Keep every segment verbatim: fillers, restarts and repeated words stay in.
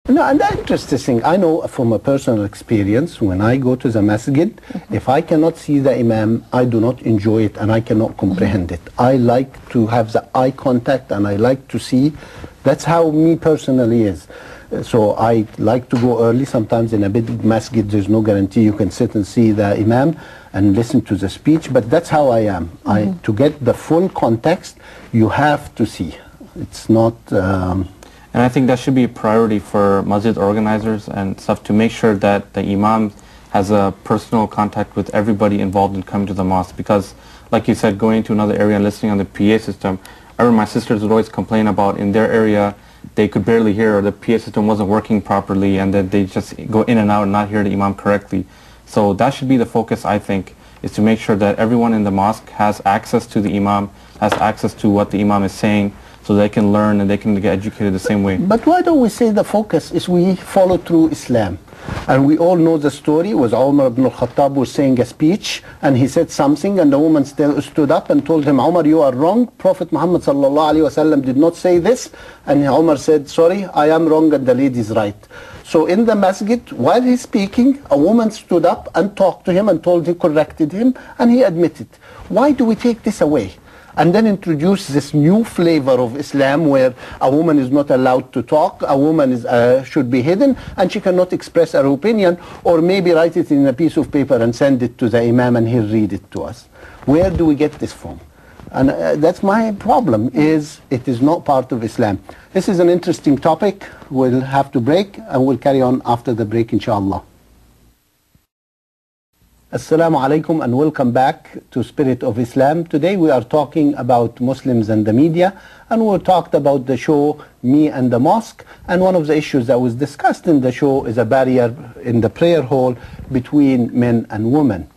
No, and the interesting thing, I know from a personal experience, when I go to the masjid, mm-hmm. if I cannot see the imam, I do not enjoy it and I cannot comprehend mm-hmm. it. I like to have the eye contact and I like to see. That's how me personally is. So I like to go early. Sometimes in a big masjid, there's no guarantee you can sit and see the imam and listen to the speech, but that's how I am. Mm-hmm. I, to get the full context, you have to see. It's not... Um, And I think that should be a priority for masjid organizers and stuff, to make sure that the imam has a personal contact with everybody involved in coming to the mosque. Because, like you said, going to another area and listening on the P A system, I remember my sisters would always complain about in their area they could barely hear, or the P A system wasn't working properly, and that they just go in and out and not hear the imam correctly. So that should be the focus, I think, is to make sure that everyone in the mosque has access to the imam, has access to what the imam is saying, so they can learn and they can get educated the same way. But why don't we say the focus is we follow through Islam? And we all know the story. It was Umar ibn al-Khattab was saying a speech and he said something and the woman still stood up and told him, Umar, you are wrong. Prophet Muhammad sallallahu alaihi wasallam did not say this. And Umar said, sorry, I am wrong and the lady is right. So in the masjid, while he's speaking, a woman stood up and talked to him and told him, corrected him, and he admitted. Why do we take this away? And then introduce this new flavor of Islam where a woman is not allowed to talk, a woman is, uh, should be hidden, and she cannot express her opinion, or maybe write it in a piece of paper and send it to the imam and he'll read it to us. Where do we get this from? And uh, that's my problem, is it is not part of Islam. This is an interesting topic. We'll have to break, and we'll carry on after the break, inshallah. Assalamu alaikum and welcome back to Spirit of Islam. Today we are talking about Muslims and the media, and we talked about the show Me and the Mosque, and one of the issues that was discussed in the show is a barrier in the prayer hall between men and women.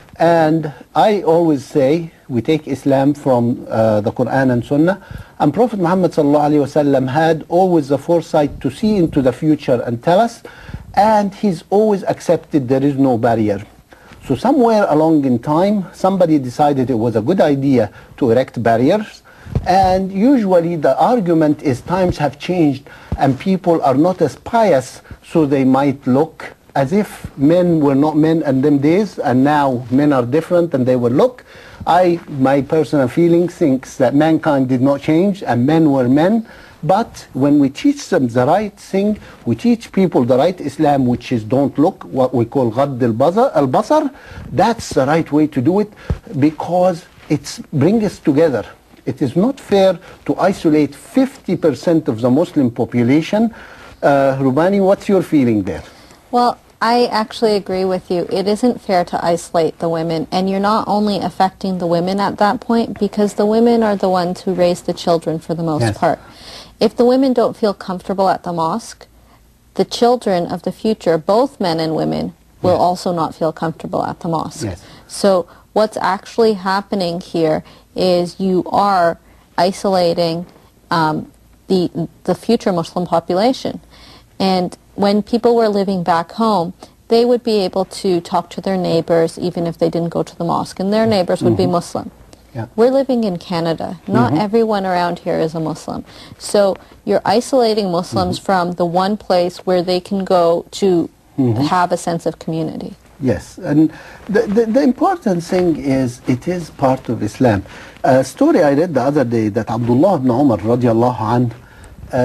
And I always say we take Islam from uh, the Quran and Sunnah, and Prophet Muhammad sallallahu alaihi wasallam had always the foresight to see into the future and tell us, and he's always accepted there is no barrier. So somewhere along in time, somebody decided it was a good idea to erect barriers, and usually the argument is times have changed and people are not as pious, so they might look as if men were not men in them days, and now men are different and they will look. I, my personal feeling, thinks that mankind did not change and men were men. But when we teach them the right thing, we teach people the right Islam, which is don't look, what we call ghadd al-basar, that's the right way to do it, because it's bring us together. It is not fair to isolate fifty percent of the Muslim population. Uh, Rubani, what's your feeling there? Well, I actually agree with you. It isn't fair to isolate the women, and you're not only affecting the women at that point, because the women are the ones who raise the children for the most yes. part. If the women don't feel comfortable at the mosque, the children of the future, both men and women, will yes. also not feel comfortable at the mosque. Yes. So what's actually happening here is you are isolating um, the, the future Muslim population. And when people were living back home, they would be able to talk to their neighbors even if they didn't go to the mosque, and their neighbors would mm-hmm. be Muslim. Yeah. We're living in Canada. Not mm-hmm. everyone around here is a Muslim. So you're isolating Muslims mm-hmm. from the one place where they can go to mm-hmm. have a sense of community. Yes, and the, the, the important thing is it is part of Islam. A story I read the other day that Abdullah ibn Umar radiallahu anh, uh,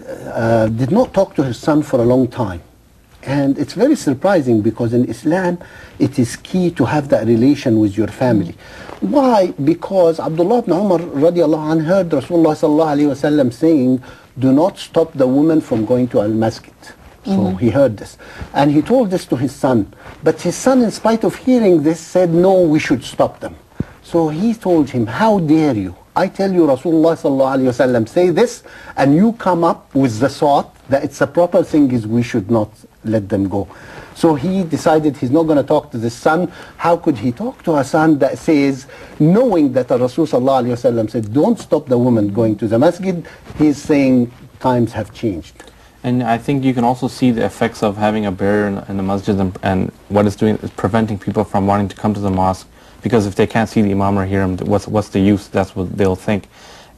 uh, did not talk to his son for a long time. And it's very surprising because in Islam it is key to have that relation with your family. Why? Because Abdullah ibn Umar radiallahu anh heard Rasulullah sallallahu alayhi wa sallam saying, do not stop the woman from going to al-masjid. So mm-hmm. he heard this. And he told this to his son. But his son, in spite of hearing this, said, no, we should stop them. So he told him, how dare you? I tell you, Rasulullah sallallahu alayhi wa sallam say this, and you come up with the thought that it's a proper thing is we should not let them go. So he decided he's not going to talk to the son. How could he talk to a son that says, knowing that the Rasul sallallahu alayhi wa sallam said, don't stop the woman going to the masjid, he's saying times have changed. And I think you can also see the effects of having a barrier in, in the masjid, and, and what it's doing is preventing people from wanting to come to the mosque, because if they can't see the imam or hear him, what's, what's the use? That's what they'll think.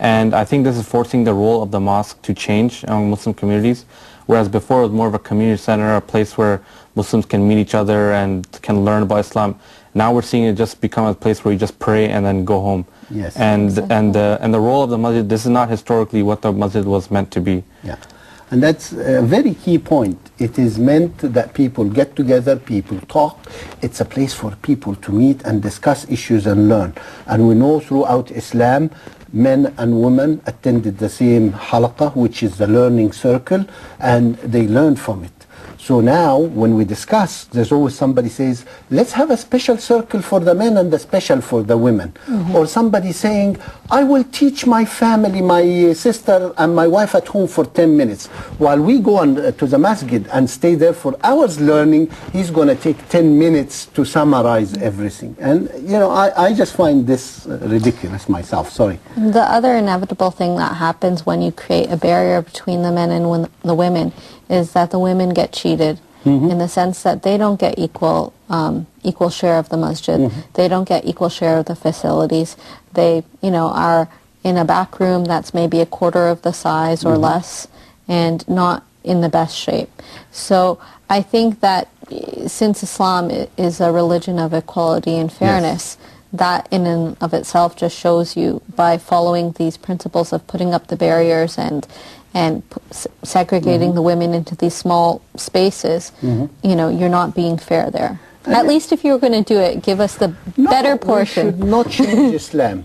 And I think this is forcing the role of the mosque to change among Muslim communities, whereas before it was more of a community center, a place where Muslims can meet each other and can learn about Islam. Now we're seeing it just become a place where you just pray and then go home. Yes. And Exactly. and the and the role of the masjid, this is not historically what the masjid was meant to be. Yeah, and that's a very key point. It is meant that people get together, people talk. It's a place for people to meet and discuss issues and learn. And we know throughout Islam, men and women attended the same halaqah, which is the learning circle, and they learned from it. So now, when we discuss, there's always somebody says, let's have a special circle for the men and a special for the women. Mm-hmm. Or somebody saying, I will teach my family, my sister and my wife at home for ten minutes. While we go on, uh, to the masjid and stay there for hours learning, he's going to take ten minutes to summarize everything. And, you know, I, I just find this uh, ridiculous myself, sorry. The other inevitable thing that happens when you create a barrier between the men and when the women is that the women get cheated, mm-hmm. in the sense that they don't get equal um, equal share of the masjid. Mm-hmm. They don't get equal share of the facilities. They, you know, are in a back room that's maybe a quarter of the size or mm-hmm. less, and not in the best shape. So I think that since Islam is a religion of equality and fairness, yes. that in and of itself just shows you, by following these principles of putting up the barriers and and segregating mm-hmm. the women into these small spaces, mm-hmm. you know, you're not being fair there. And at least if you're going to do it, give us the no, better portion. We should not change Islam.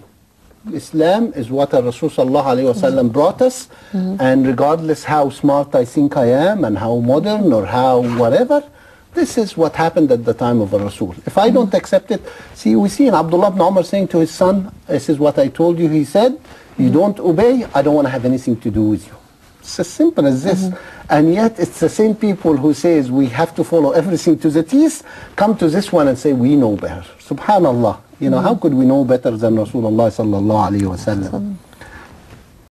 Islam is what our Rasul sallallahu alayhi wa sallam brought us, mm-hmm. and regardless how smart I think I am and how modern or how whatever, this is what happened at the time of our Rasul. If I don't accept it, see, we see in Abdullah ibn Umar saying to his son, this is what I told you, he said, you mm-hmm. don't obey, I don't want to have anything to do with you. It's as simple as this. Mm-hmm. And yet it's the same people who says we have to follow everything to the teeth, come to this one and say we know better. Subhanallah. You know, mm-hmm. how could we know better than Rasulullah sallallahu alayhi wa sallam?